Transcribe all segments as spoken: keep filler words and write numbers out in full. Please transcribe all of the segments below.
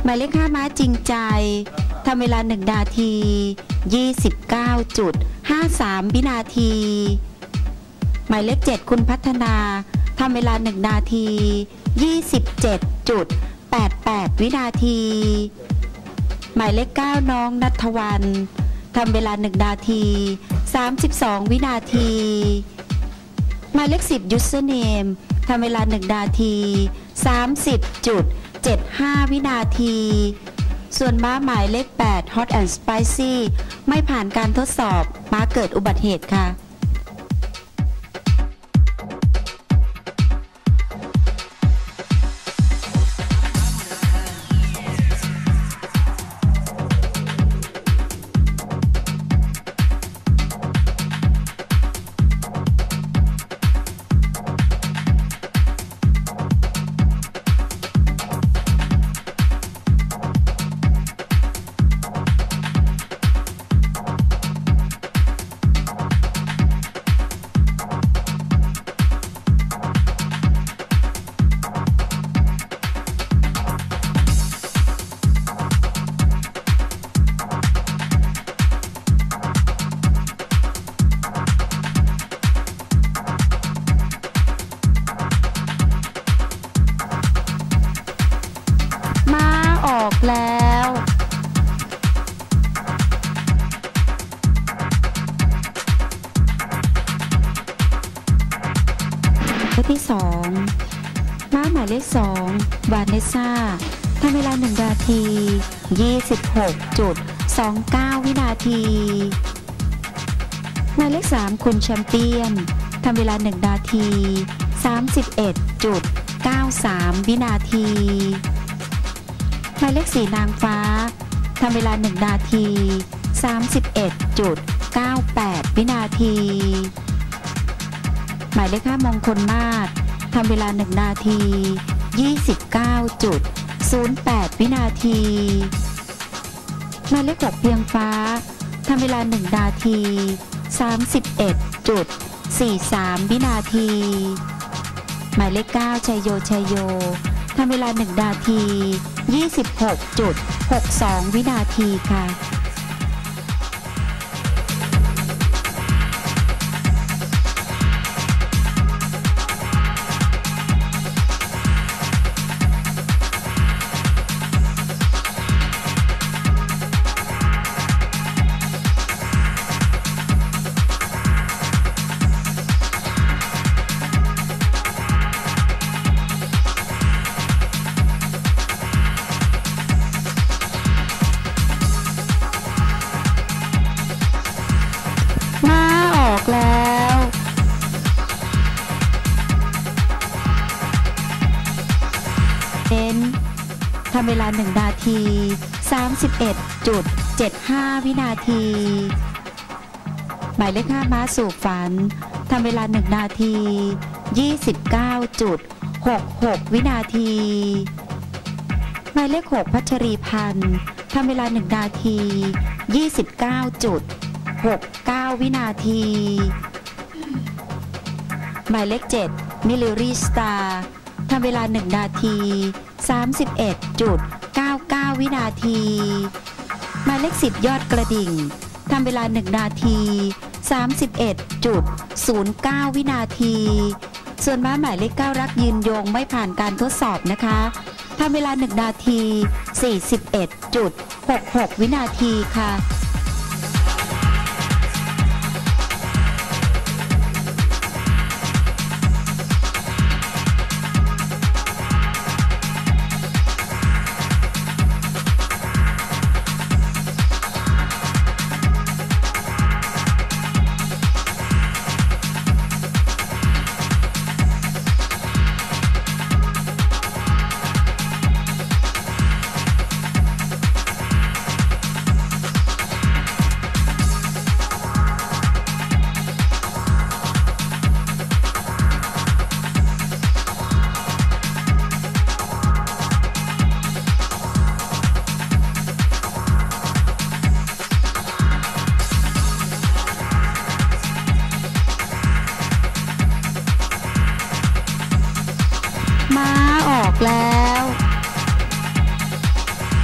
หมายเลขห้าม้าจริงใจทำเวลาหนึ่งนาที ยี่สิบเก้าจุดห้าสาม วินาทีหมายเลขเจ็ดคุณพัฒนาทำเวลาหนึ่งนาที ยี่สิบเจ็ดจุดแปดแปด วินาทีหมายเลขเก้าน้องณัฐวรรณทำเวลาหนึ่งนาที สามสิบสอง วินาทีหมายเลขสิบ username ทำเวลาหนึ่งนาที สามสิบจุดเจ็ดห้า วินาทีส่วนม้าหมายเลขแปด hot and spicy ไม่ผ่านการทดสอบม้าเกิดอุบัติเหตุค่ะแล้วเลขที่สองม้าหมายเลขสองวานเนสซ่าทำเวลาหนึ่งนาที ยี่สิบหกจุดสองเก้า วินาทีหมายเลขสามคุณแชมเปี้ยนทำเวลาหนึ่งนาที สามสิบเอ็ดจุดเก้าสาม วินาทีหมายเลขสี่นางฟ้าทำเวลาหนึ่งนาที สามสิบเอ็ดจุดเก้าแปด วินาทีหมายเลขห้ามงคลมาศทำเวลาหนึ่งนาที ยี่สิบเก้าจุดศูนย์แปด วินาทีหมายเลขหกเพียงฟ้าทำเวลาหนึ่งนาที สามสิบเอ็ดจุดสี่สาม วินาทีหมายเลขเก้าชัยโยชัยโยทำเวลาหนึ่งนาที ยี่สิบหกจุดหกสอง วินาทีค่ะแล้วเน้นทำเวลาหนึ่งนาที สามสิบเอ็ดจุดเจ็ดห้า วินาทีหมายเลขห้าม้าสู่ฝันทำเวลาหนึ่งนาที ยี่สิบเก้าจุดหกหก วินาทีหมายเลขหกพัชรีพันธ์ทำเวลาหนึ่งนาที ยี่สิบเก้าจุดหกเก้า วินาทีหมายเลขเจ็ดมิลลิรีสตาร์ทำเวลาหนึ่งนาที สามสิบเอ็ดจุดเก้าเก้า วินาทีหมายเลขสิบยอดกระดิ่งทำเวลาหนึ่งนาที สามสิบเอ็ดจุดศูนย์เก้า วินาทีส่วนม้าหมายเลขเก้ารักยืนยงไม่ผ่านการทดสอบนะคะทำเวลาหนึ่งนาที สี่สิบเอ็ดจุดหกหก วินาทีค่ะม้าออกแล้ว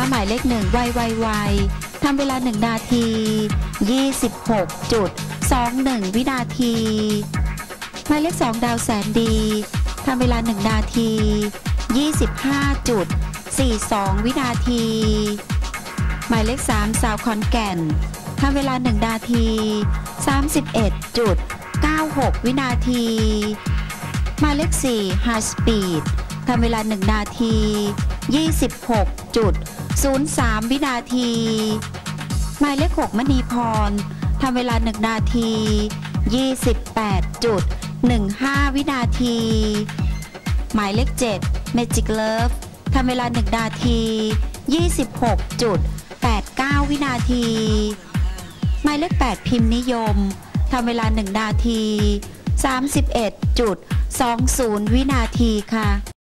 หมายเลขหนึ่งไวไวไวทำเวลาหนึ่งนาที ยี่สิบหกจุดสองหนึ่ง วินาทีหมายเลขสองดาวแสนดีทำเวลาหนึ่งนาที ยี่สิบห้าจุดสี่สอง วินาทีหมายเลขสามสาวขอนแก่นทำเวลาหนึ่งนาที สามสิบเอ็ดจุดเก้าหก วินาทีหมายเลขสี่ High Speed ทำเวลาหนึ่งนาที ยี่สิบหกจุดศูนย์สาม วินาทีหมายเลขหกมณีพรทำเวลาหนึ่งนาที ยี่สิบแปดจุดหนึ่งห้า วินาทีหมายเลขเจ็ด Magic Love ทำเวลาหนึ่งนาที ยี่สิบหกจุดแปดเก้า วินาทีหมายเลขแปดพิมพ์นิยมทำเวลาหนึ่งนาที สามสิบเอ็ดจุดสองศูนย์ วินาทีค่ะ